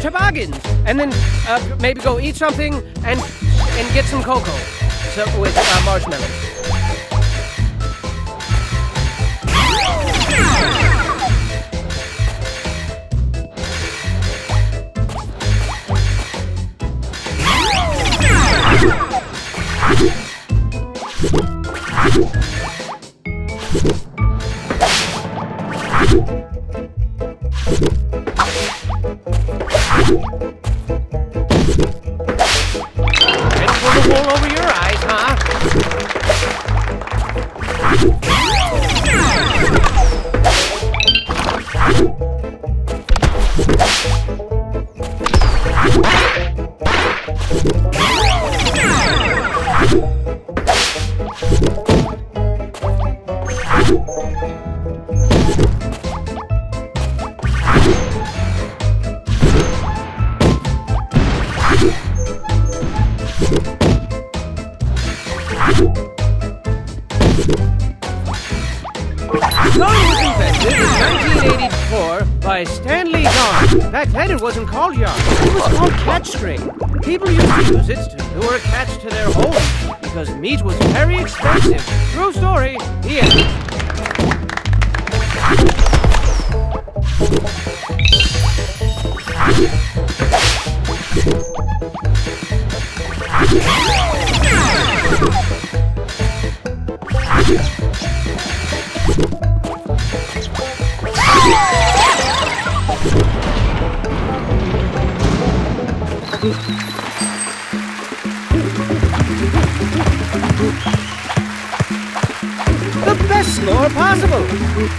toboggans, and then maybe go eat something and get some cocoa with marshmallows. Back then it wasn't called yarn. It was called catch string. People used to use it to lure cats to their homes because meat was very expensive. True story. The end. The best score possible.